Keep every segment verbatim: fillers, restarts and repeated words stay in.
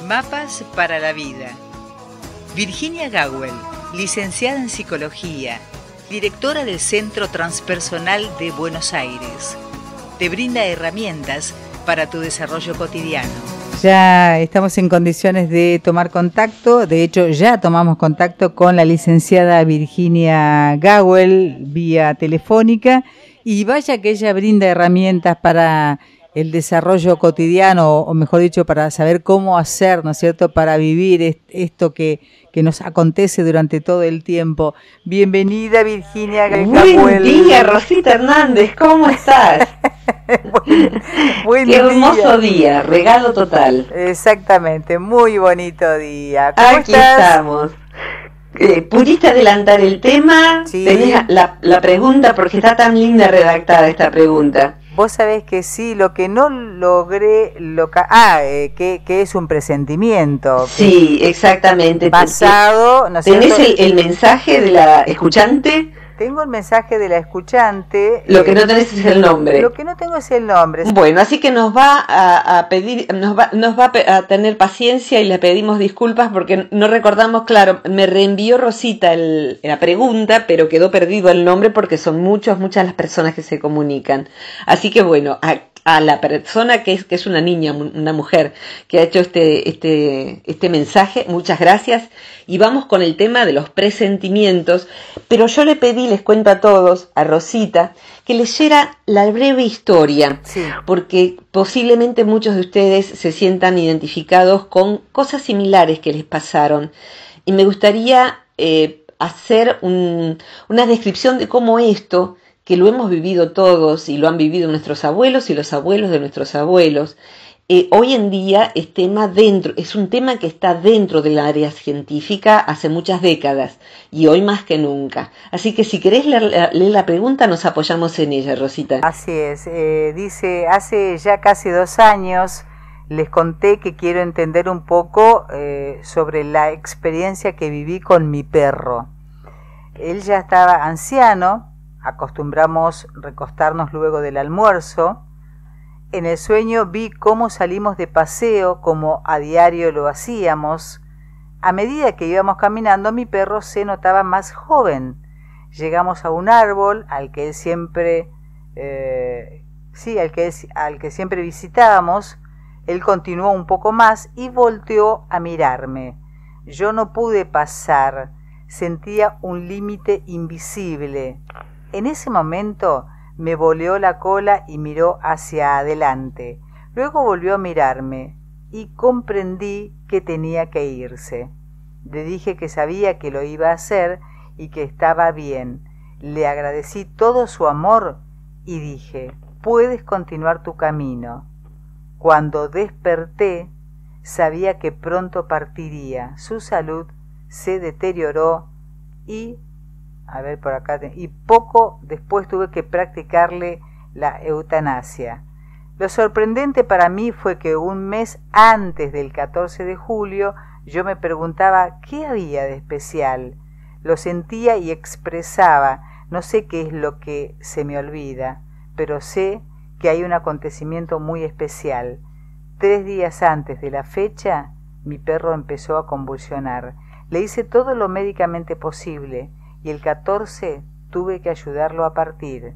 Mapas para la vida. Virginia Gawel, licenciada en Psicología, directora del Centro Transpersonal de Buenos Aires, te brinda herramientas para tu desarrollo cotidiano. Ya estamos en condiciones de tomar contacto, de hecho ya tomamos contacto con la licenciada Virginia Gawel vía telefónica, y vaya que ella brinda herramientas para el desarrollo cotidiano, o mejor dicho, para saber cómo hacer, ¿no es cierto?, para vivir esto que, que nos acontece durante todo el tiempo. Bienvenida, Virginia Gawel. Buen día, Rosita Hernández, ¿cómo estás? buen, buen Qué hermoso día, regalo total. Exactamente, muy bonito día. ¿Cómo Aquí estás? estamos. Eh, ¿Pudiste adelantar el tema? Sí. ¿Tenés la, la pregunta? Porque está tan linda redactada esta pregunta. Vos sabés que sí, lo que no logré, loca ah, eh, que, que es un presentimiento. Sí, exactamente. Basado, ¿no es ¿Tenés cierto? el, el mensaje de la escuchante? Tengo el mensaje de la escuchante. Lo eh, que no tenés es el nombre. Lo que no tengo es el nombre. Bueno, así que nos va a, a pedir, nos va, nos va a tener paciencia y le pedimos disculpas porque no recordamos, claro, me reenvió Rosita el, la pregunta, pero quedó perdido el nombre porque son muchas, muchas las personas que se comunican. Así que bueno, a, a la persona que es, que es una niña, una mujer, que ha hecho este, este, este mensaje, muchas gracias. Y vamos con el tema de los presentimientos, pero yo le pedí, les cuento a todos, a Rosita, que leyera la breve historia, Sí. porque posiblemente muchos de ustedes se sientan identificados con cosas similares que les pasaron. Y me gustaría eh, hacer un, una descripción de cómo esto, que lo hemos vivido todos y lo han vivido nuestros abuelos y los abuelos de nuestros abuelos, Eh, hoy en día es tema dentro, es un tema que está dentro del área científica hace muchas décadas y hoy más que nunca. Así que si querés leer, leer la pregunta, nos apoyamos en ella, Rosita. Así es, eh, dice, hace ya casi dos años les conté que quiero entender un poco eh, sobre la experiencia que viví con mi perro. Él ya estaba anciano, acostumbramos recostarnos luego del almuerzo. En el sueño vi cómo salimos de paseo, como a diario lo hacíamos. A medida que íbamos caminando, mi perro se notaba más joven. Llegamos a un árbol al que él siempre, eh, sí, al que, él, al que siempre visitábamos. Él continuó un poco más y volteó a mirarme. Yo no pude pasar, sentía un límite invisible. En ese momento me volteó la cola y miró hacia adelante. Luego volvió a mirarme y comprendí que tenía que irse. Le dije que sabía que lo iba a hacer y que estaba bien. Le agradecí todo su amor y dije, puedes continuar tu camino. Cuando desperté, sabía que pronto partiría. Su salud se deterioró y... A ver, por acá. Y poco después tuve que practicarle la eutanasia. Lo sorprendente para mí fue que un mes antes del catorce de julio yo me preguntaba qué había de especial. Lo sentía y expresaba. No sé qué es lo que se me olvida, pero sé que hay un acontecimiento muy especial. Tres días antes de la fecha, mi perro empezó a convulsionar. Le hice todo lo médicamente posible. Y el catorce tuve que ayudarlo a partir.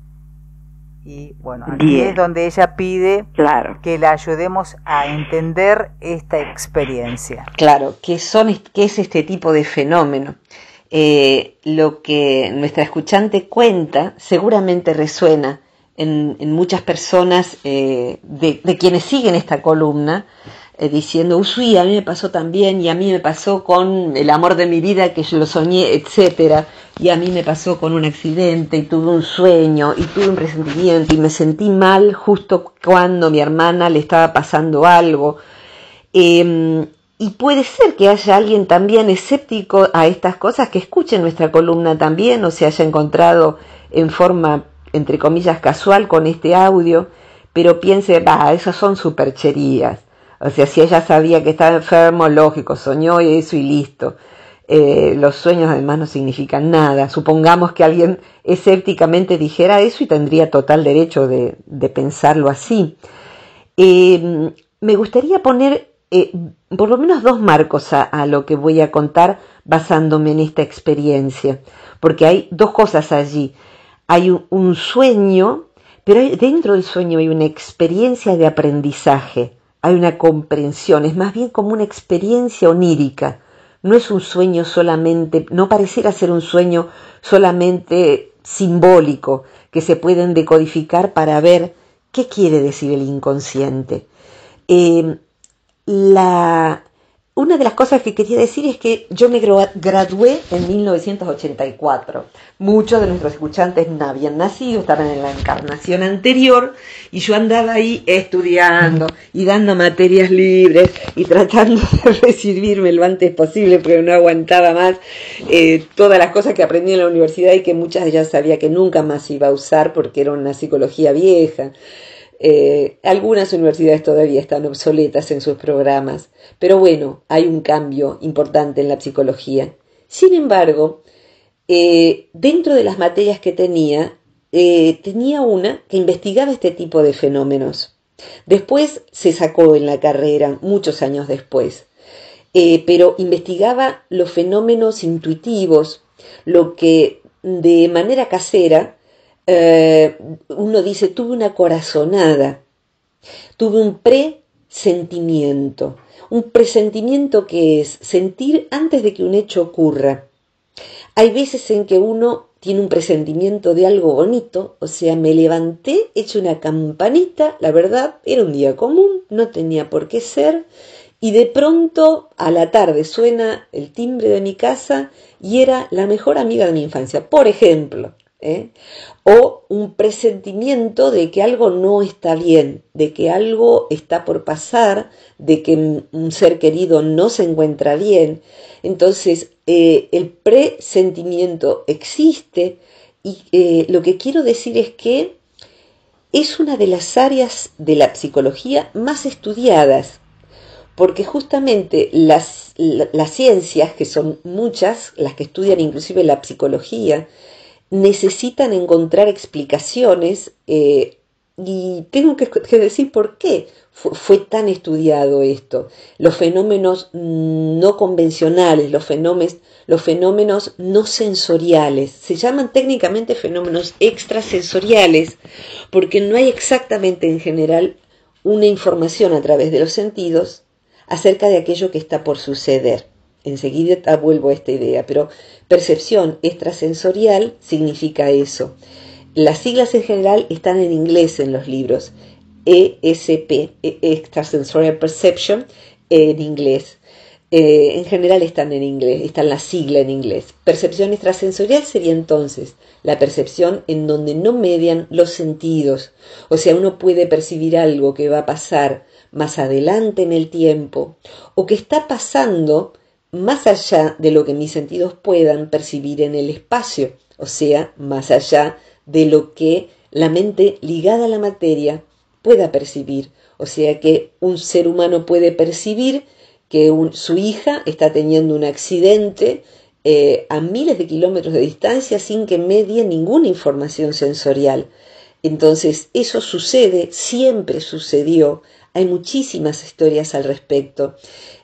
Y bueno, aquí Bien. es donde ella pide claro. que la ayudemos a entender esta experiencia. Claro, ¿qué, son, qué es este tipo de fenómeno? Eh, lo que nuestra escuchante cuenta seguramente resuena en, en muchas personas eh, de, de quienes siguen esta columna, Eh, diciendo, uy, a mí me pasó también, y a mí me pasó con el amor de mi vida que yo lo soñé, etcétera, y a mí me pasó con un accidente, y tuve un sueño, y tuve un presentimiento, y me sentí mal justo cuando mi hermana le estaba pasando algo. Eh, y puede ser que haya alguien también escéptico a estas cosas que escuche nuestra columna también, o se haya encontrado en forma, entre comillas, casual con este audio, pero piense, bah, esas son supercherías. O sea, si ella sabía que estaba enfermo, lógico, soñó eso y listo. Eh, los sueños además no significan nada. Supongamos que alguien escépticamente dijera eso y tendría total derecho de, de pensarlo así. Eh, me gustaría poner eh, por lo menos dos marcos a, a lo que voy a contar basándome en esta experiencia, porque hay dos cosas allí. Hay un, un sueño, pero hay, dentro del sueño hay una experiencia de aprendizaje, hay una comprensión, es más bien como una experiencia onírica. No es un sueño solamente, no pareciera ser un sueño solamente simbólico, que se pueden decodificar para ver qué quiere decir el inconsciente. Eh, la, una de las cosas que quería decir es que yo me gradué en mil novecientos ochenta y cuatro. Muchos de nuestros escuchantes no habían nacido, estaban en la encarnación anterior, y yo andaba ahí estudiando y dando materias libres y tratando de recibirme lo antes posible porque no aguantaba más eh, todas las cosas que aprendí en la universidad y que muchas de ellas sabía que nunca más iba a usar porque era una psicología vieja. Eh, algunas universidades todavía están obsoletas en sus programas, pero bueno, hay un cambio importante en la psicología. Sin embargo, eh, dentro de las materias que tenía, eh, tenía una que investigaba este tipo de fenómenos. Después se sacó en la carrera, muchos años después, eh, pero investigaba los fenómenos intuitivos, lo que de manera casera Uh, uno dice, tuve una corazonada, tuve un presentimiento. Un presentimiento que es sentir antes de que un hecho ocurra. Hay veces en que uno tiene un presentimiento de algo bonito, o sea, me levanté, eché una campanita, la verdad, era un día común, no tenía por qué ser, y de pronto a la tarde suena el timbre de mi casa y era la mejor amiga de mi infancia, por ejemplo. ¿Eh? O un presentimiento de que algo no está bien, de que algo está por pasar, de que un ser querido no se encuentra bien. Entonces, eh, el presentimiento existe y eh, lo que quiero decir es que es una de las áreas de la psicología más estudiadas, porque justamente las, las ciencias, que son muchas, las que estudian inclusive la psicología, necesitan encontrar explicaciones eh, y tengo que, que decir por qué fue, fue tan estudiado esto. Los fenómenos no convencionales, los fenómenos, los fenómenos no sensoriales, se llaman técnicamente fenómenos extrasensoriales porque no hay exactamente en general una información a través de los sentidos acerca de aquello que está por suceder. Enseguida vuelvo a esta idea, pero percepción extrasensorial significa eso. Las siglas en general están en inglés en los libros. E S P, Extrasensorial Perception, en inglés. Eh, en general están en inglés, están la sigla en inglés. Percepción extrasensorial sería entonces la percepción en donde no median los sentidos. O sea, uno puede percibir algo que va a pasar más adelante en el tiempo o que está pasando más allá de lo que mis sentidos puedan percibir en el espacio, o sea, más allá de lo que la mente ligada a la materia pueda percibir. O sea que un ser humano puede percibir que un, su hija está teniendo un accidente eh, a miles de kilómetros de distancia sin que medie ninguna información sensorial. Entonces, eso sucede, siempre sucedió. Hay muchísimas historias al respecto.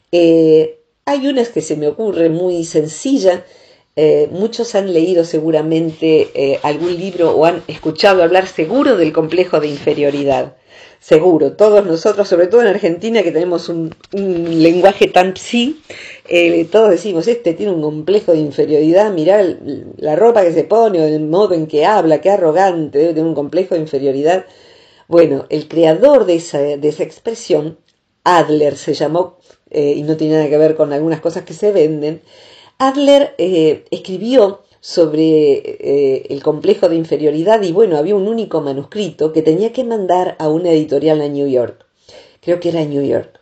Eh, Hay unas que se me ocurre muy sencilla. Eh, muchos han leído seguramente eh, algún libro o han escuchado hablar seguro del complejo de inferioridad. Seguro, todos nosotros, sobre todo en Argentina, que tenemos un, un lenguaje tan psi, eh, todos decimos, este tiene un complejo de inferioridad, mirá la ropa que se pone o el modo en que habla, qué arrogante, debe tener un complejo de inferioridad. Bueno, el creador de esa, de esa expresión, Adler se llamó, eh, y no tiene nada que ver con algunas cosas que se venden. Adler eh, escribió sobre eh, el complejo de inferioridad y bueno, había un único manuscrito que tenía que mandar a una editorial a New York. Creo que era New York.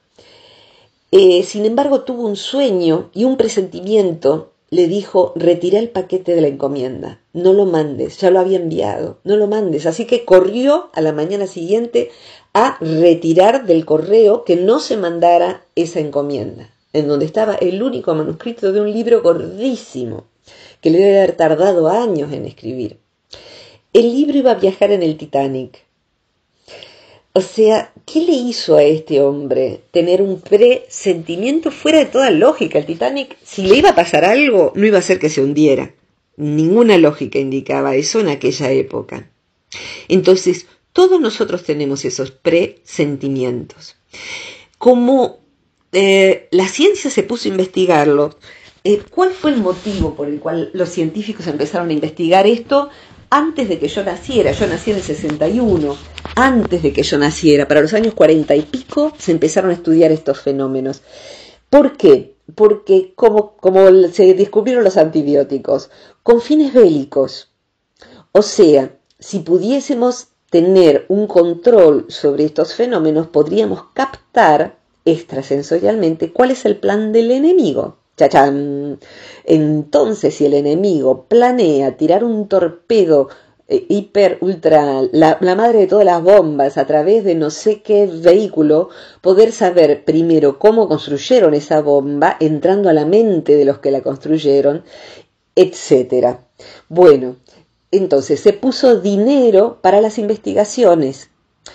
Eh, sin embargo, tuvo un sueño y un presentimiento. Le dijo, retira el paquete de la encomienda, no lo mandes, ya lo había enviado, no lo mandes. Así que corrió a la mañana siguiente a retirar del correo que no se mandara esa encomienda, en donde estaba el único manuscrito de un libro gordísimo, que le debe haber tardado años en escribir. El libro iba a viajar en el Titanic. O sea, ¿qué le hizo a este hombre tener un presentimiento fuera de toda lógica? El Titanic, si le iba a pasar algo, no iba a ser que se hundiera. Ninguna lógica indicaba eso en aquella época. Entonces, todos nosotros tenemos esos presentimientos. Como eh, la ciencia se puso a investigarlo, eh, ¿cuál fue el motivo por el cual los científicos empezaron a investigar esto? Antes de que yo naciera, yo nací en el sesenta y uno, antes de que yo naciera, para los años cuarenta y pico, se empezaron a estudiar estos fenómenos. ¿Por qué? Porque como, como se descubrieron los antibióticos, con fines bélicos. O sea, si pudiésemos tener un control sobre estos fenómenos, podríamos captar extrasensorialmente cuál es el plan del enemigo. ¡Chachán! Entonces, si el enemigo planea tirar un torpedo eh, hiper, ultra, la, la madre de todas las bombas a través de no sé qué vehículo, poder saber primero cómo construyeron esa bomba, entrando a la mente de los que la construyeron, etcétera. Bueno, entonces se puso dinero para las investigaciones.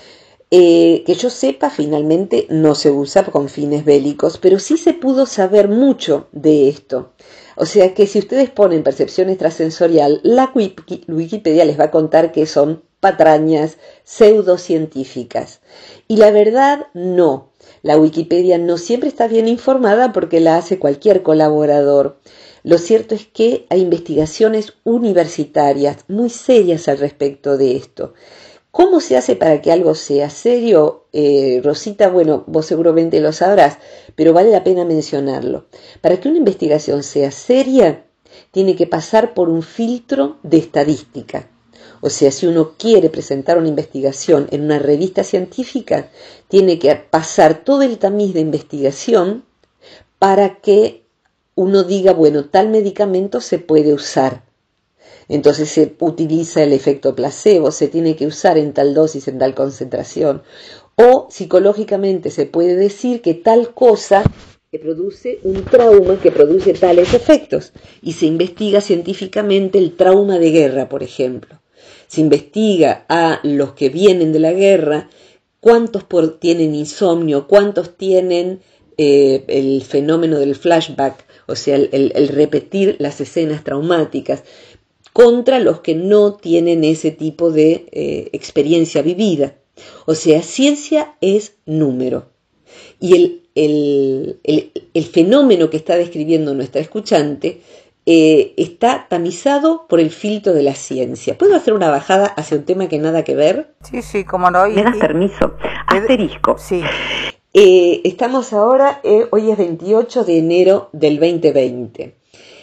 Eh, que yo sepa, finalmente no se usa con fines bélicos, pero sí se pudo saber mucho de esto. O sea que si ustedes ponen percepción extrasensorial, la Wikipedia les va a contar que son patrañas pseudocientíficas. Y la verdad, no. La Wikipedia no siempre está bien informada porque la hace cualquier colaborador. Lo cierto es que hay investigaciones universitarias muy serias al respecto de esto. ¿Cómo se hace para que algo sea serio? Eh, Rosita, bueno, vos seguramente lo sabrás, pero vale la pena mencionarlo. Para que una investigación sea seria, tiene que pasar por un filtro de estadística. O sea, si uno quiere presentar una investigación en una revista científica, tiene que pasar todo el tamiz de investigación para que uno diga, bueno, tal medicamento se puede usar. Entonces se utiliza el efecto placebo, se tiene que usar en tal dosis, en tal concentración. O psicológicamente se puede decir que tal cosa que produce un trauma que produce tales efectos. Y se investiga científicamente el trauma de guerra, por ejemplo. Se investiga a los que vienen de la guerra, cuántos por, tienen insomnio, cuántos tienen eh, el fenómeno del flashback, o sea, el, el, el repetir las escenas traumáticas, contra los que no tienen ese tipo de eh, experiencia vivida. O sea, ciencia es número. Y el, el, el, el fenómeno que está describiendo nuestra escuchante eh, está tamizado por el filtro de la ciencia. ¿Puedo hacer una bajada hacia un tema que nada que ver? Sí, sí, cómo no. ¿Me das permiso? Asterisco. Sí. Eh, estamos ahora, eh, hoy es veintiocho de enero del veinte veinte.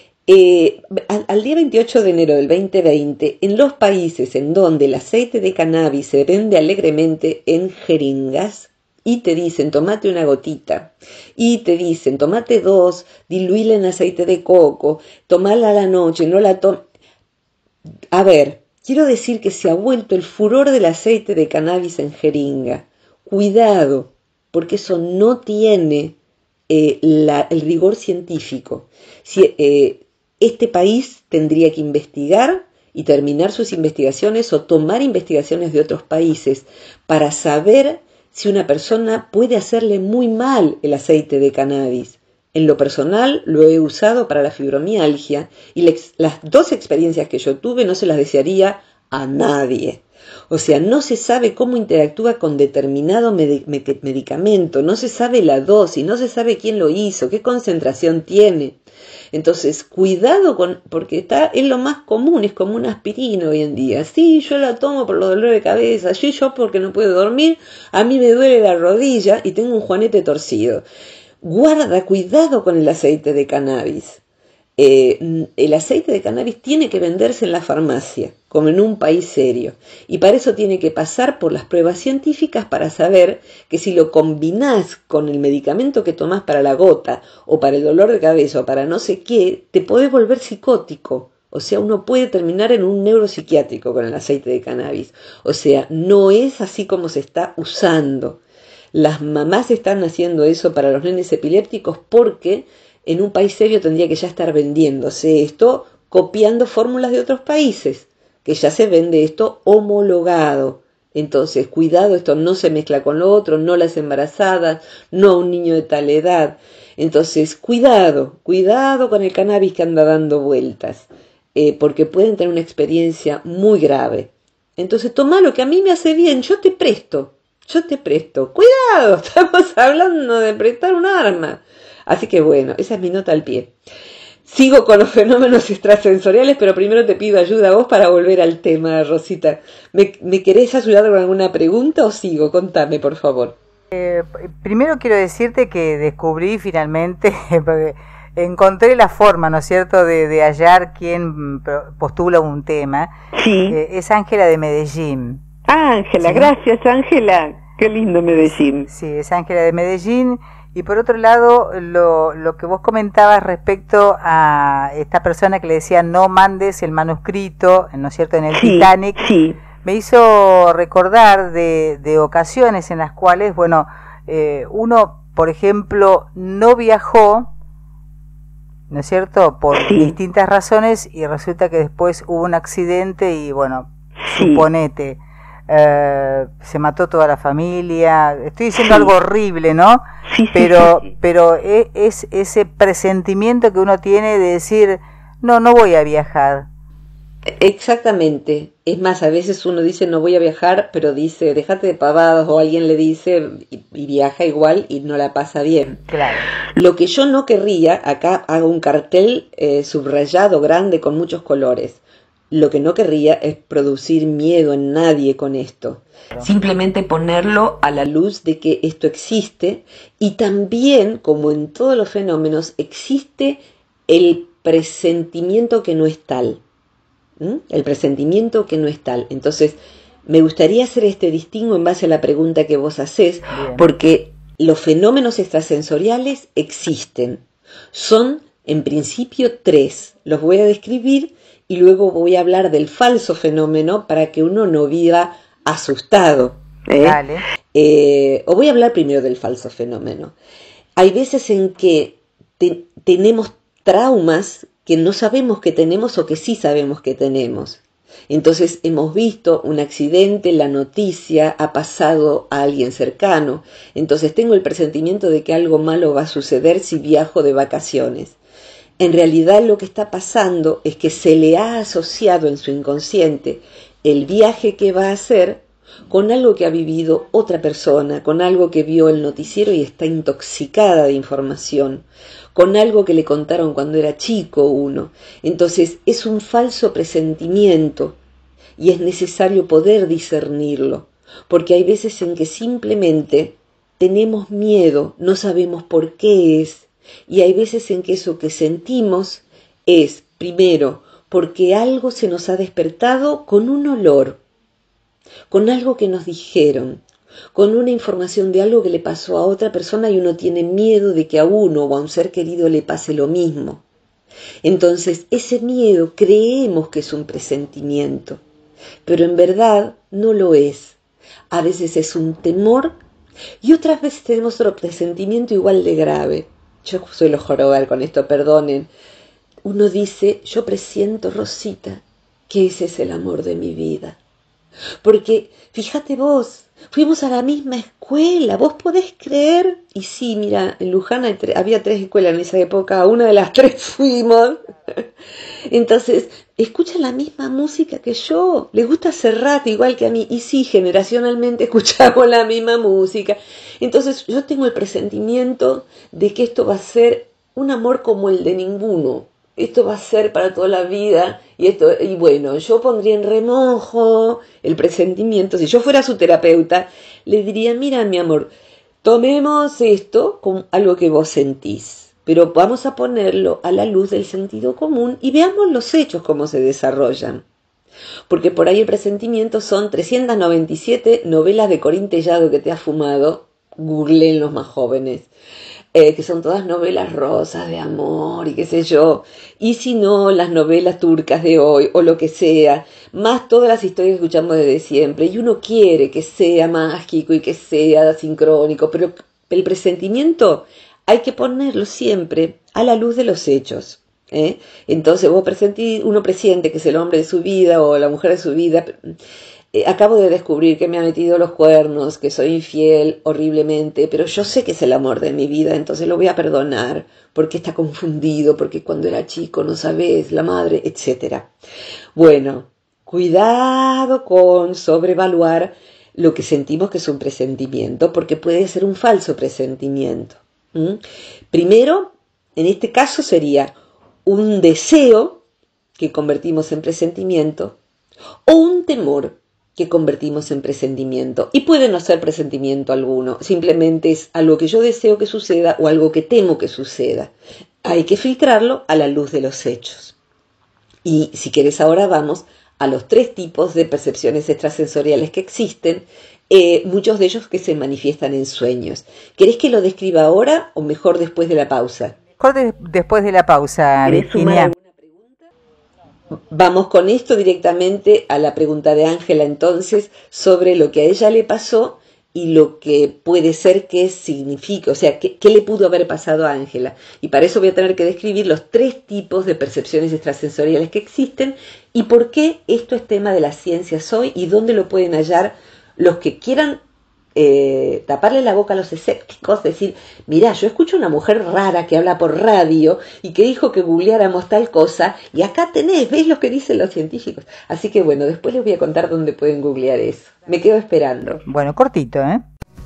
Eh, al, al día veintiocho de enero del veinte veinte, en los países en donde el aceite de cannabis se vende alegremente en jeringas y te dicen tomate una gotita y te dicen tomate dos, diluíla en aceite de coco, tomala a la noche, no la to... A ver, quiero decir que se ha vuelto el furor del aceite de cannabis en jeringa. Cuidado, porque eso no tiene eh, la, el rigor científico. Si, eh, Este país tendría que investigar y terminar sus investigaciones o tomar investigaciones de otros países para saber si una persona puede hacerle muy mal el aceite de cannabis. En lo personal lo he usado para la fibromialgia y las dos experiencias que yo tuve no se las desearía a nadie. O sea, no se sabe cómo interactúa con determinado med- med- medicamento, no se sabe la dosis, no se sabe quién lo hizo, qué concentración tiene. Entonces, cuidado con, porque está, es lo más común, es como una aspirina hoy en día. Sí, yo la tomo por los dolores de cabeza, sí, yo porque no puedo dormir, a mí me duele la rodilla y tengo un juanete torcido. Guarda, cuidado con el aceite de cannabis. Eh, el aceite de cannabis tiene que venderse en la farmacia, como en un país serio, y para eso tiene que pasar por las pruebas científicas para saber que si lo combinás con el medicamento que tomás para la gota, o para el dolor de cabeza, o para no sé qué, te podés volver psicótico. O sea, uno puede terminar en un neuropsiquiátrico con el aceite de cannabis. O sea, no es así como se está usando. Las mamás están haciendo eso para los nenes epilépticos porque en un país serio tendría que ya estar vendiéndose esto, copiando fórmulas de otros países, que ya se vende esto homologado. Entonces, cuidado, esto no se mezcla con lo otro, no las embarazadas, no a un niño de tal edad. Entonces, cuidado, cuidado con el cannabis que anda dando vueltas, eh, porque pueden tener una experiencia muy grave. Entonces, toma lo que a mí me hace bien, yo te presto, yo te presto. Cuidado, estamos hablando de prestar un arma. Así que bueno, esa es mi nota al pie. Sigo con los fenómenos extrasensoriales, pero primero te pido ayuda a vos para volver al tema, Rosita. ¿Me, me querés ayudar con alguna pregunta o sigo? Contame, por favor. Eh, primero quiero decirte que descubrí finalmente, porque encontré la forma, ¿no es cierto?, de, de hallar quién postula un tema. Sí. Eh, es Ángela de Medellín. Ah, Ángela, ¿sí? Gracias, Ángela. Qué lindo Medellín. Sí, es Ángela de Medellín. Y por otro lado, lo, lo que vos comentabas respecto a esta persona que le decía no mandes el manuscrito, ¿no es cierto?, en el sí, Titanic, sí. Me hizo recordar de, de ocasiones en las cuales, bueno, eh, uno, por ejemplo, no viajó, ¿no es cierto?, por sí. distintas razones, y resulta que después hubo un accidente y, bueno, sí. suponete, eh, se mató toda la familia. Estoy diciendo sí. algo horrible, ¿no? Sí, pero sí, sí, sí. pero es, es ese presentimiento que uno tiene de decir, no, no voy a viajar. Exactamente. Es más, a veces uno dice no voy a viajar, pero dice déjate de pavadas, o alguien le dice y, y viaja igual y no la pasa bien. Claro. Lo que yo no querría, acá hago un cartel eh, subrayado grande con muchos colores. Lo que no querría es producir miedo en nadie con esto. Simplemente ponerlo a la luz de que esto existe, y también, como en todos los fenómenos, existe el presentimiento que no es tal. ¿Mm? El presentimiento que no es tal. Entonces, me gustaría hacer este distingo en base a la pregunta que vos hacés, Bien. Porque los fenómenos extrasensoriales existen. Son, en principio, tres. Los voy a describir y luego voy a hablar del falso fenómeno para que uno no viva asustado. ¿eh? Dale. Eh, o voy a hablar primero del falso fenómeno. Hay veces en que te, tenemos traumas que no sabemos que tenemos o que sí sabemos que tenemos. Entonces hemos visto un accidente, la noticia ha pasado a alguien cercano, entonces tengo el presentimiento de que algo malo va a suceder si viajo de vacaciones. En realidad lo que está pasando es que se le ha asociado en su inconsciente el viaje que va a hacer con algo que ha vivido otra persona, con algo que vio el noticiero y está intoxicada de información, con algo que le contaron cuando era chico uno. Entonces es un falso presentimiento y es necesario poder discernirlo, porque hay veces en que simplemente tenemos miedo, no sabemos por qué es, y hay veces en que eso que sentimos es, primero, porque algo se nos ha despertado con un olor, con algo que nos dijeron, con una información de algo que le pasó a otra persona y uno tiene miedo de que a uno o a un ser querido le pase lo mismo. Entonces, ese miedo creemos que es un presentimiento, pero en verdad no lo es. A veces es un temor y otras veces tenemos otro presentimiento igual de grave. Yo suelo jorobar con esto, perdonen. Uno dice, yo presiento, Rosita, que ese es el amor de mi vida. Porque, fíjate vos, fuimos a la misma escuela, ¿vos podés creer? Y sí, mira, en Luján hay tre- había tres escuelas en esa época, a una de las tres fuimos. Entonces, escuchan la misma música que yo, les gusta Serrat igual que a mí, y sí, generacionalmente escuchamos la misma música. Entonces, yo tengo el presentimiento de que esto va a ser un amor como el de ninguno. Esto va a ser para toda la vida, y esto, y bueno, yo pondría en remojo el presentimiento. Si yo fuera su terapeuta, le diría, mira mi amor, tomemos esto como algo que vos sentís, pero vamos a ponerlo a la luz del sentido común y veamos los hechos cómo se desarrollan. Porque por ahí el presentimiento son trescientas noventa y siete novelas de Corín Tellado que te has fumado, googleen los más jóvenes. Eh, que son todas novelas rosas de amor y qué sé yo, y si no, las novelas turcas de hoy o lo que sea, más todas las historias que escuchamos desde siempre, y uno quiere que sea mágico y que sea sincrónico, pero el presentimiento hay que ponerlo siempre a la luz de los hechos. ¿eh? Entonces vos presentís, uno presiente que es el hombre de su vida o la mujer de su vida. eh, acabo de descubrir que me ha metido los cuernos, que soy infiel horriblemente, pero yo sé que es el amor de mi vida, entonces lo voy a perdonar, porque está confundido, porque cuando era chico no sabes, la madre, etcétera. Bueno, cuidado con sobrevaluar lo que sentimos que es un presentimiento, porque puede ser un falso presentimiento. ¿Mm? Primero, en este caso sería un deseo que convertimos en presentimiento o un temor que convertimos en presentimiento. Y puede no ser presentimiento alguno, simplemente es algo que yo deseo que suceda o algo que temo que suceda. Hay que filtrarlo a la luz de los hechos. Y si quieres ahora vamos a los tres tipos de percepciones extrasensoriales que existen, eh, muchos de ellos que se manifiestan en sueños. ¿Querés que lo describa ahora o mejor después de la pausa? Mejor de, después de la pausa, Virginia. Vamos con esto directamente a la pregunta de Ángela entonces sobre lo que a ella le pasó y lo que puede ser que significa, o sea, qué, qué le pudo haber pasado a Ángela. Y para eso voy a tener que describir los tres tipos de percepciones extrasensoriales que existen y por qué esto es tema de las ciencias hoy y dónde lo pueden hallar los que quieran eh, taparle la boca a los escépticos, decir, mirá, yo escucho una mujer rara que habla por radio y que dijo que googleáramos tal cosa y acá tenés, ves lo que dicen los científicos. Así que bueno, después les voy a contar dónde pueden googlear eso. Me quedo esperando. Bueno, cortito, ¿eh?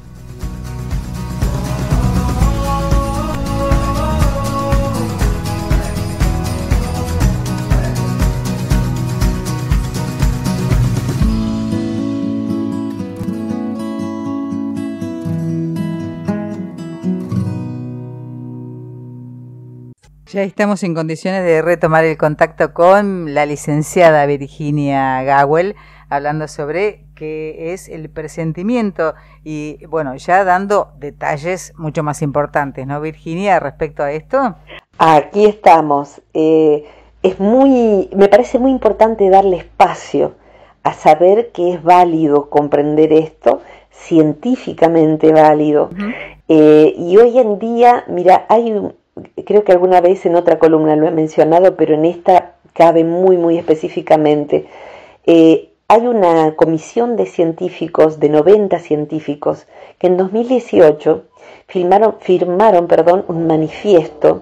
Ya estamos en condiciones de retomar el contacto con la licenciada Virginia Gawel, hablando sobre qué es el presentimiento y, bueno, ya dando detalles mucho más importantes, ¿no, Virginia, respecto a esto? Aquí estamos. Eh, es muy, me parece muy importante darle espacio a saber que es válido comprender esto, científicamente válido. Uh-huh. Eh, y hoy en día, mira, hay un... creo que alguna vez en otra columna lo he mencionado, pero en esta cabe muy, muy específicamente. Eh, hay una comisión de científicos, de noventa científicos, que en dos mil dieciocho firmaron, firmaron perdón, un manifiesto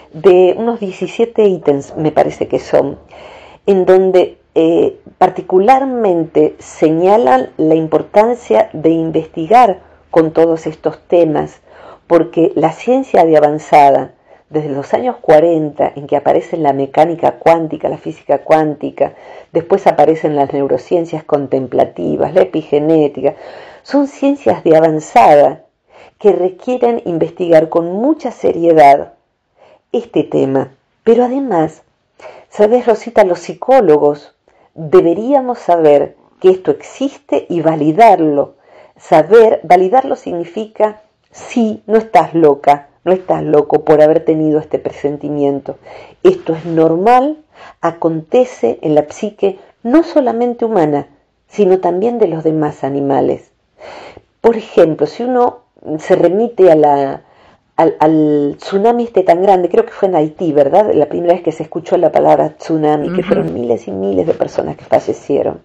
de unos diecisiete ítems, me parece que son, en donde eh, particularmente señalan la importancia de investigar con todos estos temas, porque la ciencia de avanzada, desde los años cuarenta, en que aparece la mecánica cuántica, la física cuántica, después aparecen las neurociencias contemplativas, la epigenética, son ciencias de avanzada que requieren investigar con mucha seriedad este tema. Pero además, ¿sabes, Rosita? Los psicólogos deberíamos saber que esto existe y validarlo. Saber, validarlo significa, sí, no estás loca, no estás loco por haber tenido este presentimiento. Esto es normal, acontece en la psique no solamente humana, sino también de los demás animales. Por ejemplo, si uno se remite a la, al, al tsunami este tan grande, creo que fue en Haití, ¿verdad? La primera vez que se escuchó la palabra tsunami, uh-huh. que fueron miles y miles de personas que fallecieron.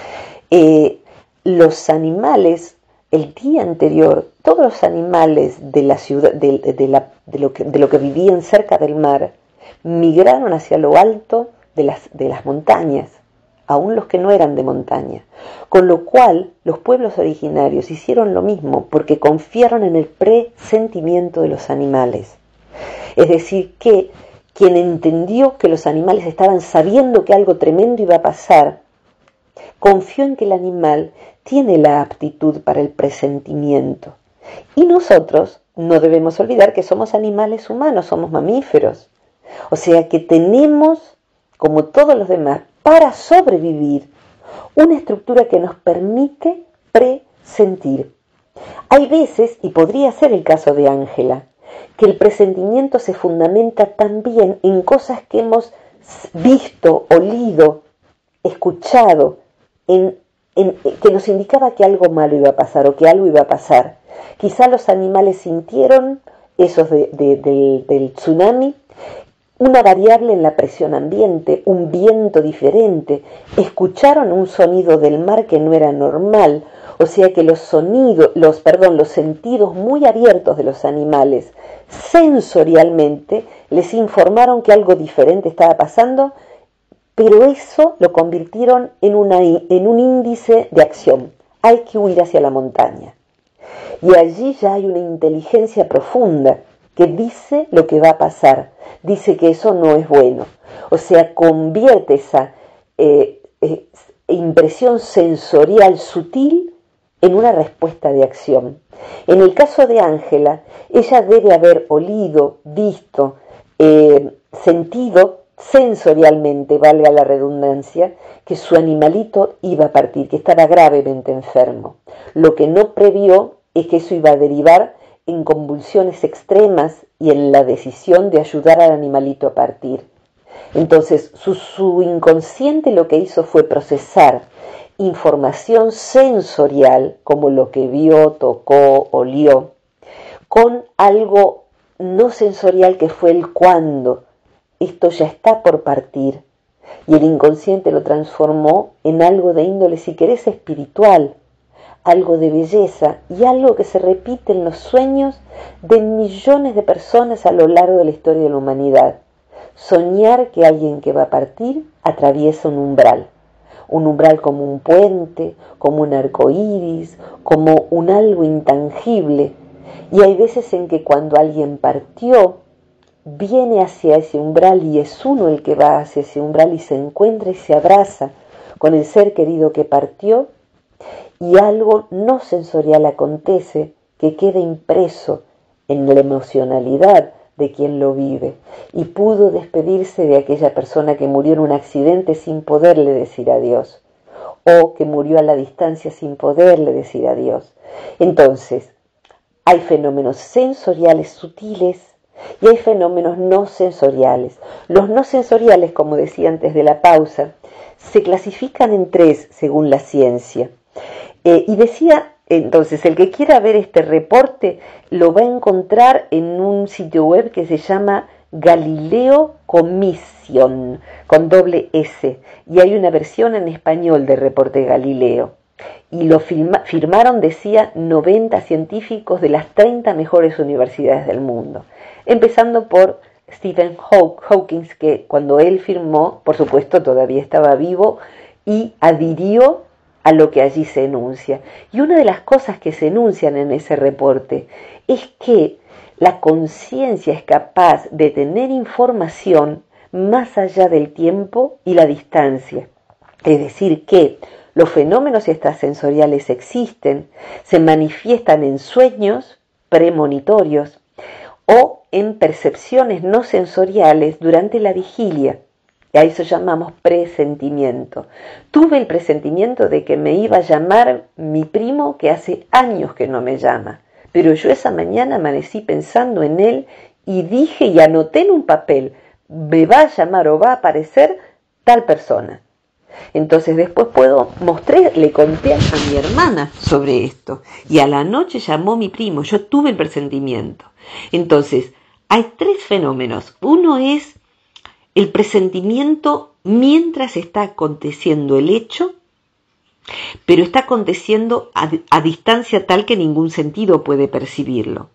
Eh, los animales... El día anterior, todos los animales de la ciudad, de, de, la, de, lo que, de lo que vivían cerca del mar, migraron hacia lo alto de las, de las montañas, aún los que no eran de montaña. Con lo cual, los pueblos originarios hicieron lo mismo, porque confiaron en el presentimiento de los animales. Es decir, que quien entendió que los animales estaban sabiendo que algo tremendo iba a pasar, confió en que el animal tiene la aptitud para el presentimiento. Y nosotros no debemos olvidar que somos animales humanos, somos mamíferos. O sea que tenemos, como todos los demás, para sobrevivir, una estructura que nos permite presentir. Hay veces, y podría ser el caso de Ángela, que el presentimiento se fundamenta también en cosas que hemos visto, olido, escuchado, en En, que nos indicaba que algo malo iba a pasar o que algo iba a pasar. Quizá los animales sintieron esos de, de, de, del tsunami una variable en la presión ambiente, un viento diferente, escucharon un sonido del mar que no era normal, o sea que los sonidos, los, perdón, los sentidos muy abiertos de los animales, sensorialmente, les informaron que algo diferente estaba pasando, pero eso lo convirtieron en, una, en un índice de acción. Hay que huir hacia la montaña. Y allí ya hay una inteligencia profunda que dice lo que va a pasar, dice que eso no es bueno. O sea, convierte esa eh, eh, impresión sensorial sutil en una respuesta de acción. En el caso de Ángela, ella debe haber olido, visto, eh, sentido sensorialmente, valga la redundancia, que su animalito iba a partir, que estaba gravemente enfermo. Lo que no previó es que eso iba a derivar en convulsiones extremas y en la decisión de ayudar al animalito a partir. Entonces, su, su inconsciente lo que hizo fue procesar información sensorial, como lo que vio, tocó, olió, con algo no sensorial que fue el cuándo. Esto ya está por partir. Y el inconsciente lo transformó en algo de índole, si querés, espiritual, algo de belleza y algo que se repite en los sueños de millones de personas a lo largo de la historia de la humanidad. Soñar que alguien que va a partir atraviesa un umbral. Un umbral como un puente, como un arco iris, como un algo intangible. Y hay veces en que cuando alguien partió, viene hacia ese umbral y es uno el que va hacia ese umbral y se encuentra y se abraza con el ser querido que partió, y algo no sensorial acontece que queda impreso en la emocionalidad de quien lo vive y pudo despedirse de aquella persona que murió en un accidente sin poderle decir adiós, o que murió a la distancia sin poderle decir adiós. Entonces, hay fenómenos sensoriales sutiles y hay fenómenos no sensoriales. Los no sensoriales, como decía antes de la pausa, se clasifican en tres según la ciencia. Eh, y decía, entonces, el que quiera ver este reporte lo va a encontrar en un sitio web que se llama Galileo Commission, con doble S, y hay una versión en español del reporte Galileo. Y lo firma, firmaron, decía, noventa científicos de las treinta mejores universidades del mundo, empezando por Stephen Hawking, que cuando él firmó, por supuesto, todavía estaba vivo y adhirió a lo que allí se enuncia. Y una de las cosas que se enuncian en ese reporte es que la conciencia es capaz de tener información más allá del tiempo y la distancia. Es decir, que los fenómenos extrasensoriales existen, se manifiestan en sueños premonitorios o en percepciones no sensoriales durante la vigilia. A eso llamamos presentimiento. Tuve el presentimiento de que me iba a llamar mi primo que hace años que no me llama, pero yo esa mañana amanecí pensando en él y dije y anoté en un papel, me va a llamar o va a aparecer tal persona. Entonces después puedo, mostré, le conté a mi hermana sobre esto y a la noche llamó mi primo, yo tuve el presentimiento. Entonces, hay tres fenómenos. Uno es el presentimiento mientras está aconteciendo el hecho, pero está aconteciendo a, a distancia tal que ningún sentido puede percibirlo.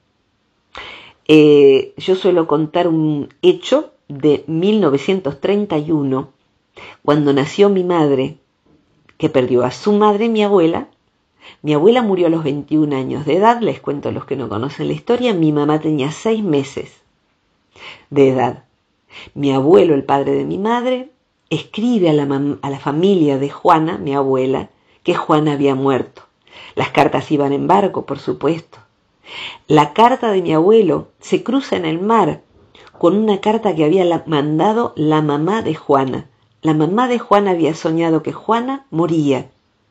Eh, yo suelo contar un hecho de mil novecientos treinta y uno, cuando nació mi madre, que perdió a su madre, mi abuela. Mi abuela murió a los veintiún años de edad, les cuento a los que no conocen la historia, mi mamá tenía seis meses de edad. Mi abuelo, el padre de mi madre, escribe a la, a la familia de Juana, mi abuela, que Juana había muerto. Las cartas iban en barco, por supuesto. La carta de mi abuelo se cruza en el mar con una carta que había la, mandado la mamá de Juana. La mamá de Juana había soñado que Juana moría.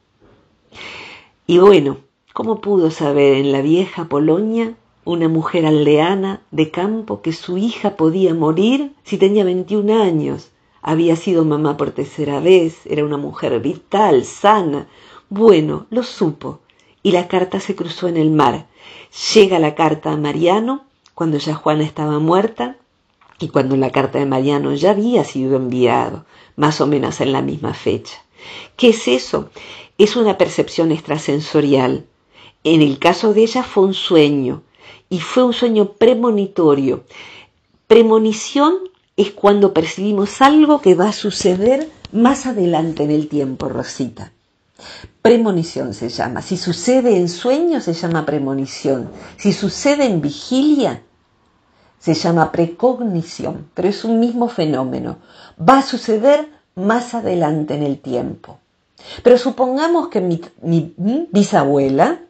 Y bueno, ¿cómo pudo saber en la vieja Polonia una mujer aldeana de campo que su hija podía morir si tenía veintiún años? Había sido mamá por tercera vez, era una mujer vital, sana. Bueno, lo supo y la carta se cruzó en el mar. Llega la carta a Mariano cuando ya Juana estaba muerta y cuando la carta de Mariano ya había sido enviado, más o menos en la misma fecha. ¿Qué es eso? Es una percepción extrasensorial. En el caso de ella fue un sueño, y fue un sueño premonitorio. Premonición es cuando percibimos algo que va a suceder más adelante en el tiempo, Rosita. Premonición se llama. Si sucede en sueños se llama premonición. Si sucede en vigilia se llama precognición, pero es un mismo fenómeno. Va a suceder más adelante en el tiempo. Pero supongamos que mi, mi bisabuela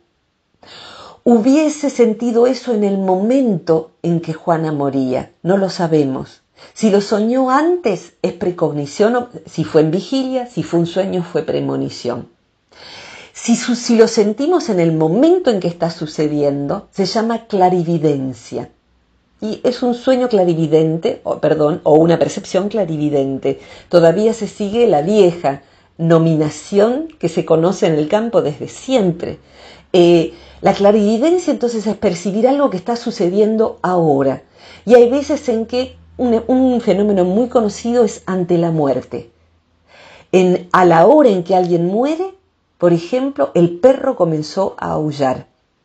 hubiese sentido eso en el momento en que Juana moría. No lo sabemos. Si lo soñó antes es precognición, si fue en vigilia, si fue un sueño fue premonición. Si, si lo sentimos en el momento en que está sucediendo, se llama clarividencia. Y es un sueño clarividente, o, perdón, o una percepción clarividente. Todavía se sigue la vieja nominación que se conoce en el campo desde siempre. Eh, la clarividencia entonces es percibir algo que está sucediendo ahora. Y hay veces en que un, un fenómeno muy conocido es ante la muerte. En, a la hora en que alguien muere, por ejemplo, el perro comenzó a aullar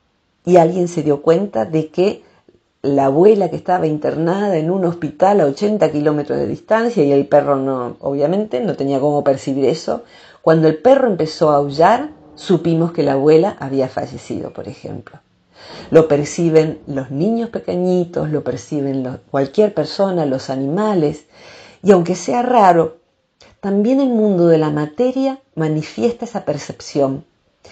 y alguien se dio cuenta de que la abuela que estaba internada en un hospital a ochenta kilómetros de distancia y el perro no, obviamente no tenía cómo percibir eso. Cuando el perro empezó a aullar, supimos que la abuela había fallecido, por ejemplo. Lo perciben los niños pequeñitos, lo perciben los, cualquier persona, los animales, y aunque sea raro, también el mundo de la materia manifiesta esa percepción.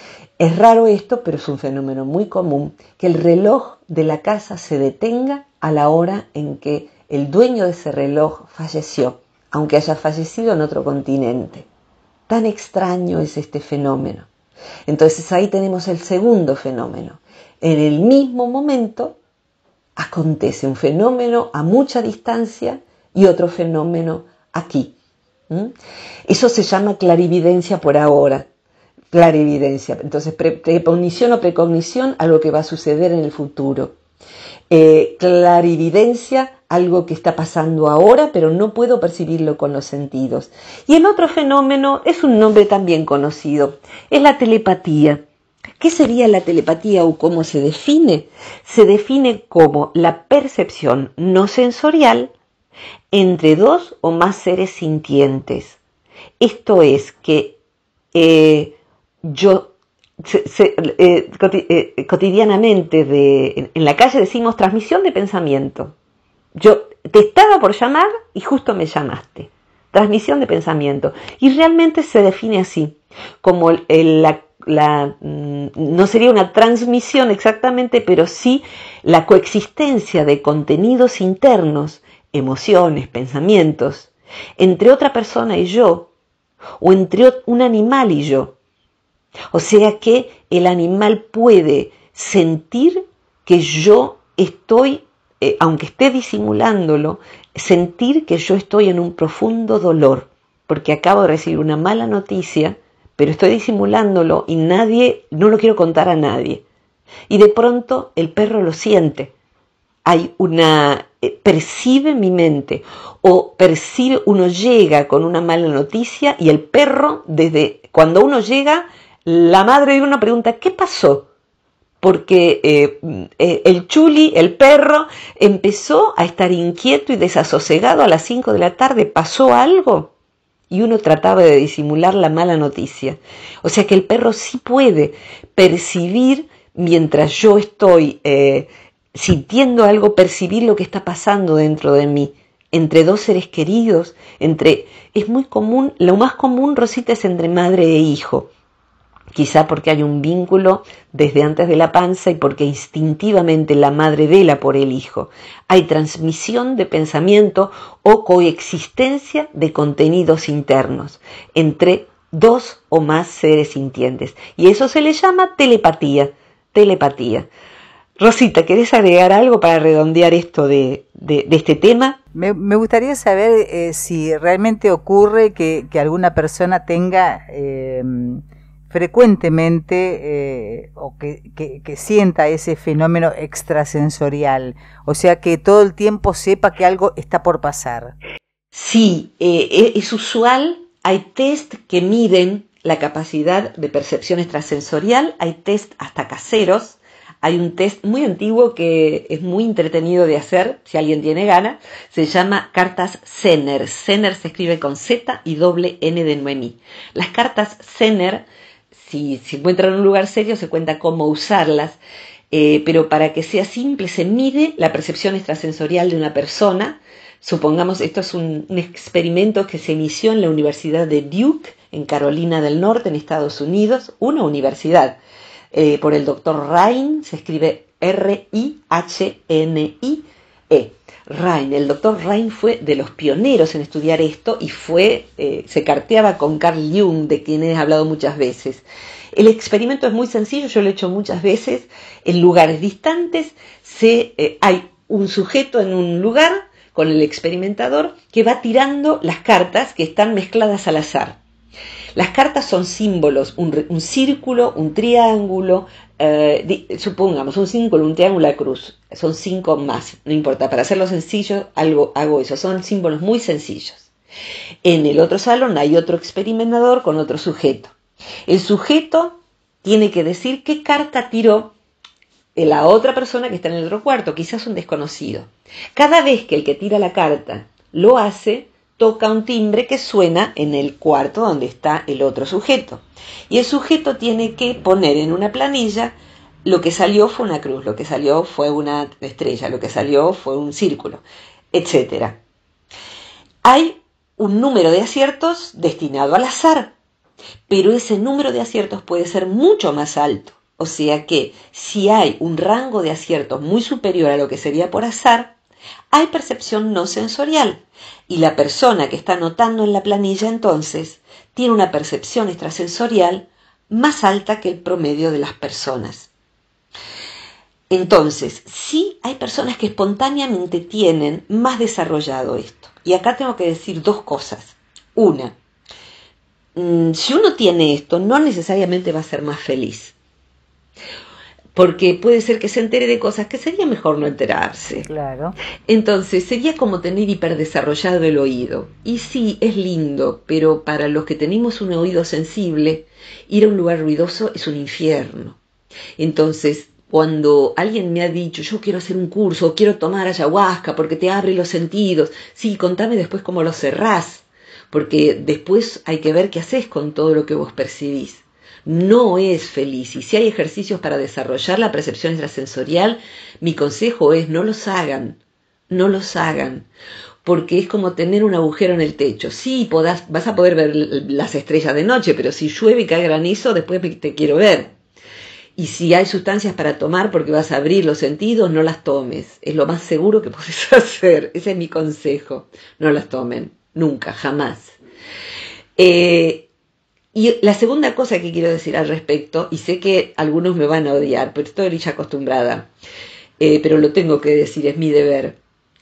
Es raro esto, pero es un fenómeno muy común, que el reloj de la casa se detenga a la hora en que el dueño de ese reloj falleció, aunque haya fallecido en otro continente. Tan extraño es este fenómeno. Entonces ahí tenemos el segundo fenómeno. En el mismo momento acontece un fenómeno a mucha distancia y otro fenómeno aquí. ¿Mm? Eso se llama clarividencia por ahora. Clarividencia. Entonces, pre premonición o precognición, algo que va a suceder en el futuro. Eh, clarividencia, algo que está pasando ahora, pero no puedo percibirlo con los sentidos. Y el otro fenómeno es un nombre también conocido, es la telepatía. ¿Qué sería la telepatía o cómo se define? Se define como la percepción no sensorial entre dos o más seres sintientes. Esto es que eh, yo se, se, eh, eh, cotidianamente de, en, en la calle decimos transmisión de pensamiento. Yo te estaba por llamar y justo me llamaste. Transmisión de pensamiento. Y realmente se define así, como el, el, la, la, no sería una transmisión exactamente, pero sí la coexistencia de contenidos internos, emociones, pensamientos, entre otra persona y yo, o entre un animal y yo. O sea que el animal puede sentir que yo estoy, eh, aunque esté disimulándolo, sentir que yo estoy en un profundo dolor, porque acabo de recibir una mala noticia, pero estoy disimulándolo y nadie, no lo quiero contar a nadie. Y de pronto el perro lo siente. Hay una, eh, percibe mi mente, o percibe, uno llega con una mala noticia y el perro, desde cuando uno llega, la madre de uno pregunta, ¿qué pasó? Porque eh, eh, el chuli, el perro, empezó a estar inquieto y desasosegado a las cinco de la tarde, ¿pasó algo? Y uno trataba de disimular la mala noticia. O sea que el perro sí puede percibir, mientras yo estoy eh, sintiendo algo, percibir lo que está pasando dentro de mí, entre dos seres queridos, entre, es muy común, lo más común, Rosita, es entre madre e hijo. Quizá porque hay un vínculo desde antes de la panza y porque instintivamente la madre vela por el hijo. Hay transmisión de pensamiento o coexistencia de contenidos internos entre dos o más seres sintientes. Y eso se le llama telepatía. Telepatía. Rosita, ¿querés agregar algo para redondear esto de, de, de este tema? Me, me gustaría saber eh, si realmente ocurre que, que alguna persona tenga... Eh, frecuentemente eh, o que, que, que sienta ese fenómeno extrasensorial, o sea, que todo el tiempo sepa que algo está por pasar. Sí, eh, es usual, hay test que miden la capacidad de percepción extrasensorial, hay test hasta caseros, hay un test muy antiguo que es muy entretenido de hacer, si alguien tiene gana, se llama cartas Zener. Zener se escribe con Z y doble N de Noemí. Las cartas Zener, si se encuentran en un lugar serio, se cuenta cómo usarlas, eh, pero para que sea simple, se mide la percepción extrasensorial de una persona. Supongamos, esto es un, un experimento que se inició en la Universidad de Duke, en Carolina del Norte, en Estados Unidos, una universidad, eh, por el doctor Rhine, se escribe R I H N I E. Rhine, el doctor Rhine fue de los pioneros en estudiar esto y fue, eh, se carteaba con Carl Jung, de quien he hablado muchas veces. El experimento es muy sencillo, yo lo he hecho muchas veces, en lugares distantes, se, eh, hay un sujeto en un lugar con el experimentador que va tirando las cartas que están mezcladas al azar. Las cartas son símbolos, un, un círculo, un triángulo, eh, di, supongamos un círculo, un triángulo, la cruz, son cinco más, no importa, para hacerlo sencillo algo, hago eso, son símbolos muy sencillos. En el otro salón hay otro experimentador con otro sujeto. El sujeto tiene que decir qué carta tiró la otra persona que está en el otro cuarto, quizás un desconocido. Cada vez que el que tira la carta lo hace, toca un timbre que suena en el cuarto donde está el otro sujeto. Y el sujeto tiene que poner en una planilla, lo que salió fue una cruz, lo que salió fue una estrella, lo que salió fue un círculo, etcétera. Hay un número de aciertos destinado al azar, pero ese número de aciertos puede ser mucho más alto. O sea que si hay un rango de aciertos muy superior a lo que sería por azar, hay percepción no sensorial y la persona que está anotando en la planilla entonces tiene una percepción extrasensorial más alta que el promedio de las personas. Entonces, sí hay personas que espontáneamente tienen más desarrollado esto. Y acá tengo que decir dos cosas. Una, si uno tiene esto, no necesariamente va a ser más feliz. Porque puede ser que se entere de cosas que sería mejor no enterarse. Claro. Entonces, sería como tener hiperdesarrollado el oído. Y sí, es lindo, pero para los que tenemos un oído sensible, ir a un lugar ruidoso es un infierno. Entonces, cuando alguien me ha dicho, yo quiero hacer un curso, quiero tomar ayahuasca porque te abre los sentidos, sí, contame después cómo lo cerrás, porque después hay que ver qué haces con todo lo que vos percibís. No es feliz, y si hay ejercicios para desarrollar la percepción extrasensorial, mi consejo es no los hagan, no los hagan, porque es como tener un agujero en el techo. Sí, podás, vas a poder ver las estrellas de noche, pero si llueve y cae granizo, después te quiero ver. Y si hay sustancias para tomar porque vas a abrir los sentidos, no las tomes, es lo más seguro que podés hacer, ese es mi consejo, no las tomen, nunca, jamás. Eh, Y la segunda cosa que quiero decir al respecto, y sé que algunos me van a odiar, pero estoy ya acostumbrada, eh, pero lo tengo que decir, es mi deber.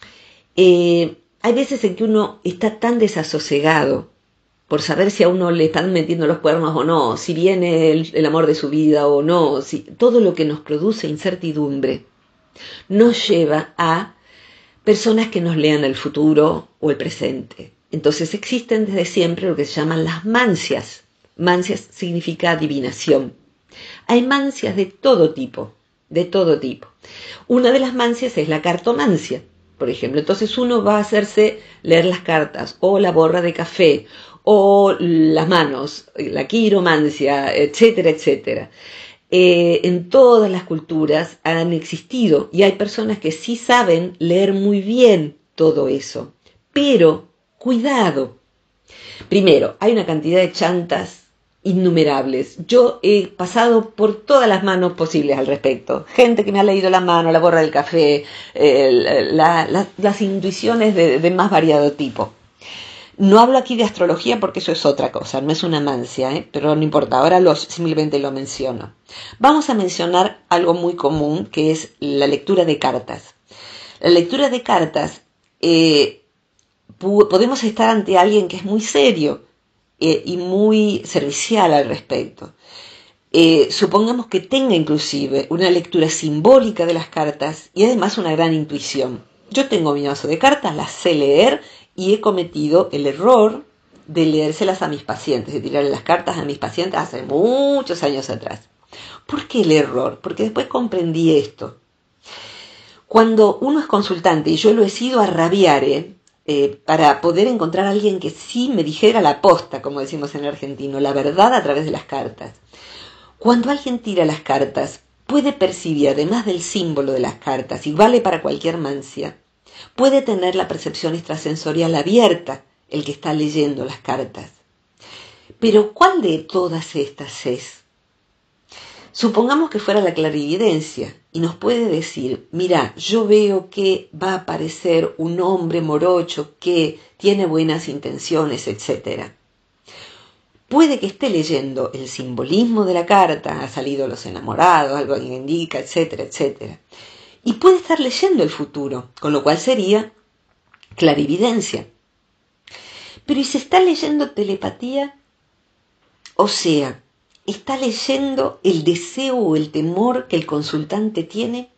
Eh, hay veces en que uno está tan desasosegado por saber si a uno le están metiendo los cuernos o no, si viene el, el amor de su vida o no, si, todo lo que nos produce incertidumbre nos lleva a personas que nos lean el futuro o el presente. Entonces existen desde siempre lo que se llaman las mancias. Mancias significa adivinación. Hay mancias de todo tipo, de todo tipo. Una de las mancias es la cartomancia, por ejemplo. Entonces uno va a hacerse leer las cartas, o la borra de café, o las manos, la quiromancia, etcétera, etcétera. Eh, en todas las culturas han existido, y hay personas que sí saben leer muy bien todo eso. Pero, cuidado. Primero, hay una cantidad de chantas innumerables. Yo he pasado por todas las manos posibles al respecto. Gente que me ha leído la mano, la borra del café, eh, la, la, las intuiciones de, de más variado tipo. No hablo aquí de astrología porque eso es otra cosa, no es una mancia, ¿eh? Pero no importa, ahora lo, simplemente lo menciono. Vamos a mencionar algo muy común, que es la lectura de cartas. La lectura de cartas, eh, podemos estar ante alguien que es muy serio, eh, y muy servicial al respecto. Eh, supongamos que tenga inclusive una lectura simbólica de las cartas y además una gran intuición. Yo tengo mi mazo de cartas, las sé leer y he cometido el error de leérselas a mis pacientes, de tirarle las cartas a mis pacientes hace muchos años atrás. ¿Por qué el error? Porque después comprendí esto. Cuando uno es consultante, y yo lo he sido a rabiar, ¿eh? Eh, para poder encontrar a alguien que sí me dijera la posta, como decimos en argentino, la verdad a través de las cartas. Cuando alguien tira las cartas, puede percibir, además del símbolo de las cartas, y vale para cualquier mancia, puede tener la percepción extrasensorial abierta el que está leyendo las cartas. Pero ¿cuál de todas estas es? Supongamos que fuera la clarividencia y nos puede decir, mira, yo veo que va a aparecer un hombre morocho que tiene buenas intenciones, etcétera. Puede que esté leyendo el simbolismo de la carta, ha salido los enamorados, algo que indica, etcétera, etcétera. Y puede estar leyendo el futuro, con lo cual sería clarividencia. Pero ¿y si está leyendo telepatía? O sea, ¿está leyendo el deseo o el temor que el consultante tiene?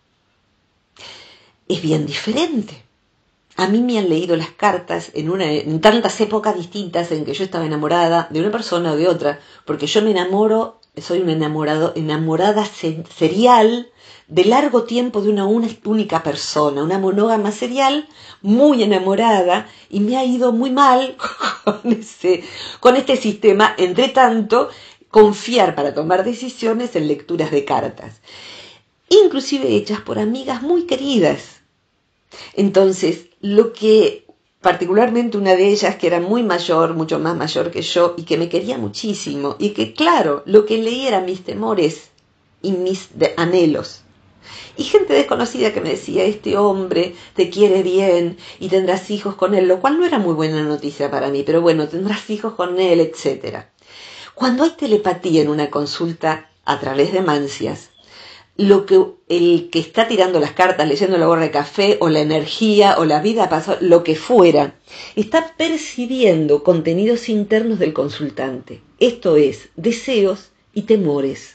Es bien diferente. A mí me han leído las cartas en, una, en tantas épocas distintas en que yo estaba enamorada de una persona o de otra, porque yo me enamoro, soy una enamorado, enamorada serial de largo tiempo de una única persona, una monógama serial, muy enamorada, y me ha ido muy mal con, ese, con este sistema, entre tanto, confiar para tomar decisiones en lecturas de cartas, inclusive hechas por amigas muy queridas. Entonces, lo que particularmente una de ellas, que era muy mayor, mucho más mayor que yo, y que me quería muchísimo, y que claro, lo que leía eran mis temores y mis anhelos. Y gente desconocida que me decía, este hombre te quiere bien y tendrás hijos con él, lo cual no era muy buena noticia para mí, pero bueno, tendrás hijos con él, etcétera. Cuando hay telepatía en una consulta a través de mancias, lo que el que está tirando las cartas, leyendo la borra de café, o la energía, o la vida pasó, lo que fuera, está percibiendo contenidos internos del consultante. Esto es, deseos y temores.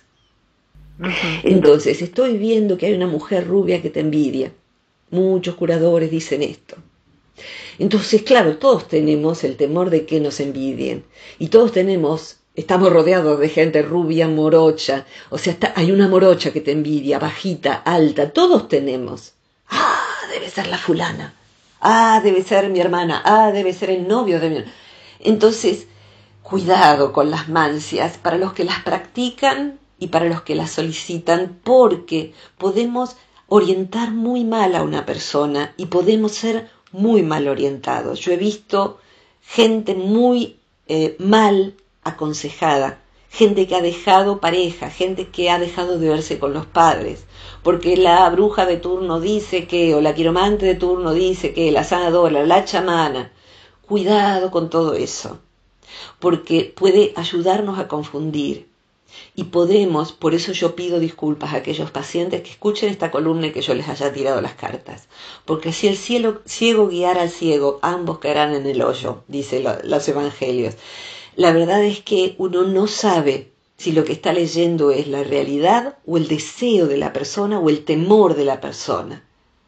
Entonces, estoy viendo que hay una mujer rubia que te envidia. Muchos curadores dicen esto. Entonces, claro, todos tenemos el temor de que nos envidien. Y todos tenemos, estamos rodeados de gente rubia, morocha. O sea, está, hay una morocha que te envidia, bajita, alta. Todos tenemos. Ah, debe ser la fulana. Ah, debe ser mi hermana. Ah, debe ser el novio de mi hermana. Entonces, cuidado con las mancias para los que las practican y para los que las solicitan, porque podemos orientar muy mal a una persona y podemos ser muy mal orientados. Yo he visto gente muy eh, mal aconsejada, gente que ha dejado pareja, gente que ha dejado de verse con los padres, porque la bruja de turno dice que, o la quiromante de turno dice que, la sanadora, la chamana. Cuidado con todo eso, porque puede ayudarnos a confundir. Y podemos, por eso yo pido disculpas a aquellos pacientes que escuchen esta columna y que yo les haya tirado las cartas. Porque si el cielo, ciego guiara al ciego, ambos caerán en el hoyo, dice lo, los evangelios. La verdad es que uno no sabe si lo que está leyendo es la realidad o el deseo de la persona o el temor de la persona.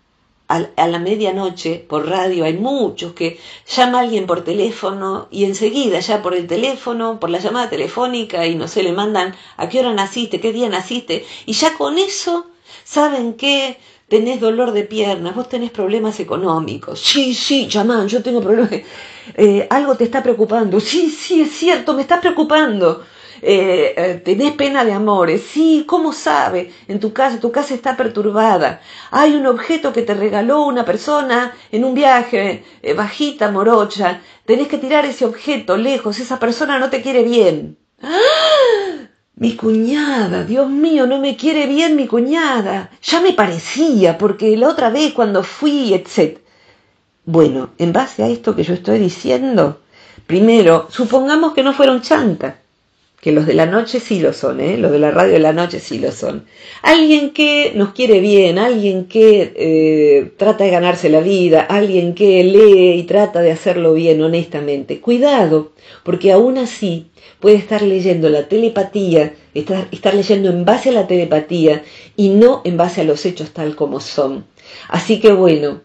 A la medianoche, por radio, hay muchos que llama a alguien por teléfono y enseguida ya por el teléfono, por la llamada telefónica y no sé, le mandan a qué hora naciste, qué día naciste, y ya con eso saben que tenés dolor de piernas, vos tenés problemas económicos. Sí, sí, chamán, yo tengo problemas, eh, algo te está preocupando. Sí, sí, es cierto, me está preocupando. Eh, eh, tenés pena de amores. Sí, ¿cómo sabe? En tu casa, tu casa está perturbada. Hay un objeto que te regaló una persona en un viaje, eh, bajita, morocha. Tenés que tirar ese objeto lejos, esa persona no te quiere bien. ¡Ah! Mi cuñada, Dios mío, no me quiere bien mi cuñada. Ya me parecía, porque la otra vez cuando fui, etcétera. Bueno, en base a esto que yo estoy diciendo, primero, supongamos que no fueron chantas. que los de la noche sí lo son, ¿eh? Los de la radio de la noche sí lo son. Alguien que nos quiere bien, alguien que eh, trata de ganarse la vida, alguien que lee y trata de hacerlo bien, honestamente. Cuidado, porque aún así puede estar leyendo la telepatía, estar, estar leyendo en base a la telepatía y no en base a los hechos tal como son. Así que bueno,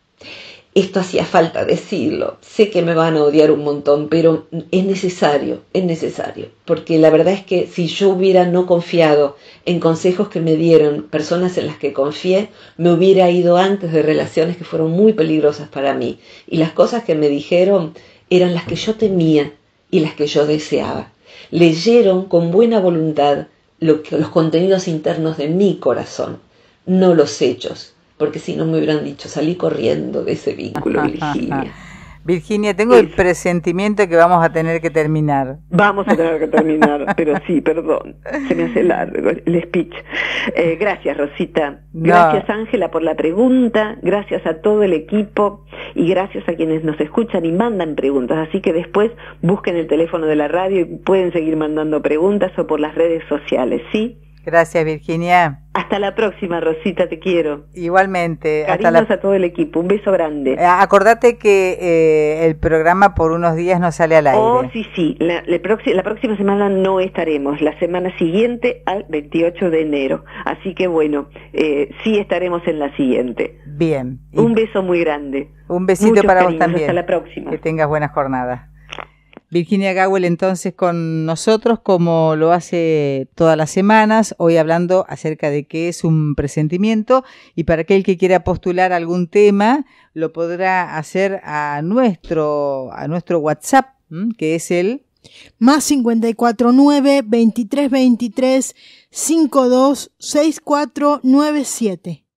esto hacía falta decirlo. Sé que me van a odiar un montón, pero es necesario, es necesario. Porque la verdad es que si yo hubiera no confiado en consejos que me dieron personas en las que confié, me hubiera ido antes de relaciones que fueron muy peligrosas para mí. Y las cosas que me dijeron eran las que yo temía y las que yo deseaba. Leyeron con buena voluntad lo que, los contenidos internos de mi corazón, no los hechos. Porque si no me hubieran dicho, salí corriendo de ese vínculo, Virginia. Virginia, tengo el presentimiento que vamos a tener que terminar. Vamos a tener que terminar, pero sí, perdón, se me hace largo el speech. Eh, gracias, Rosita. Gracias, no. Ángela, por la pregunta. Gracias a todo el equipo y gracias a quienes nos escuchan y mandan preguntas. Así que después busquen el teléfono de la radio y pueden seguir mandando preguntas o por las redes sociales, ¿sí? Gracias, Virginia. Hasta la próxima, Rosita, te quiero. Igualmente. Cariños hasta la... a todo el equipo, un beso grande. Eh, acordate que eh, el programa por unos días no sale al aire. Oh, sí, sí, la, la, próxima, la próxima semana no estaremos, la semana siguiente al veintiocho de enero. Así que bueno, eh, sí estaremos en la siguiente. Bien. Un beso muy grande. Un besito Muchos para cariños. Vos también. Hasta la próxima. Que tengas buenas jornadas. Virginia Gawel entonces con nosotros como lo hace todas las semanas, hoy hablando acerca de qué es un presentimiento y para aquel que quiera postular algún tema lo podrá hacer a nuestro, a nuestro WhatsApp, ¿m? Que es el más cincuenta y cuatro nueve, veintitrés veintitrés, cincuenta y dos, sesenta y cuatro noventa y siete.